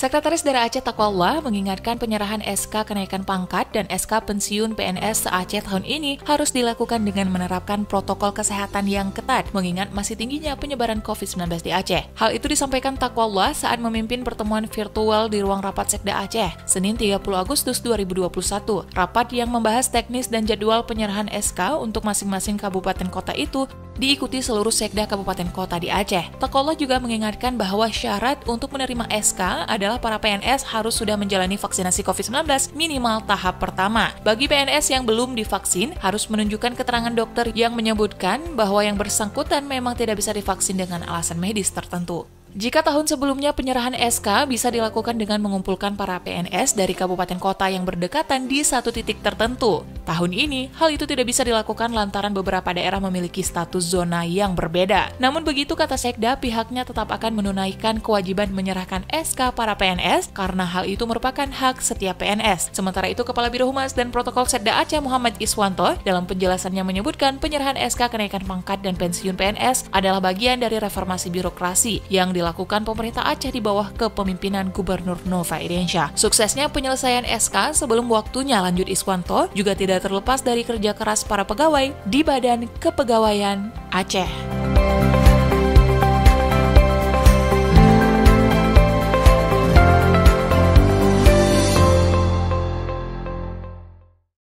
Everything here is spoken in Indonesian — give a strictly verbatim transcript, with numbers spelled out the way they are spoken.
Sekretaris Daerah Aceh Taqwallah mengingatkan penyerahan S K kenaikan pangkat dan S K pensiun P N S se-Aceh tahun ini harus dilakukan dengan menerapkan protokol kesehatan yang ketat, mengingat masih tingginya penyebaran covid sembilan belas di Aceh. Hal itu disampaikan Taqwallah saat memimpin pertemuan virtual di ruang rapat Sekda Aceh, Senin tiga puluh Agustus dua ribu dua puluh satu. Rapat yang membahas teknis dan jadwal penyerahan S K untuk masing-masing kabupaten kota itu diikuti seluruh sekda kabupaten kota di Aceh. Taqwallah juga mengingatkan bahwa syarat untuk menerima S K adalah para P N S harus sudah menjalani vaksinasi covid sembilan belas minimal tahap pertama. Bagi P N S yang belum divaksin, harus menunjukkan keterangan dokter yang menyebutkan bahwa yang bersangkutan memang tidak bisa divaksin dengan alasan medis tertentu. Jika tahun sebelumnya penyerahan S K bisa dilakukan dengan mengumpulkan para P N S dari kabupaten kota yang berdekatan di satu titik tertentu, tahun ini hal itu tidak bisa dilakukan lantaran beberapa daerah memiliki status zona yang berbeda. Namun begitu kata Sekda, pihaknya tetap akan menunaikan kewajiban menyerahkan S K para P N S karena hal itu merupakan hak setiap P N S. Sementara itu, Kepala Biro Humas dan Protokol Sekda Aceh Muhammad Iswanto dalam penjelasannya menyebutkan penyerahan S K kenaikan pangkat dan pensiun P N S adalah bagian dari reformasi birokrasi yang dilakukan dilakukan pemerintah Aceh di bawah kepemimpinan Gubernur Nova Iryansah. Suksesnya penyelesaian S K sebelum waktunya, lanjut Iswanto, juga tidak terlepas dari kerja keras para pegawai di Badan Kepegawaian Aceh.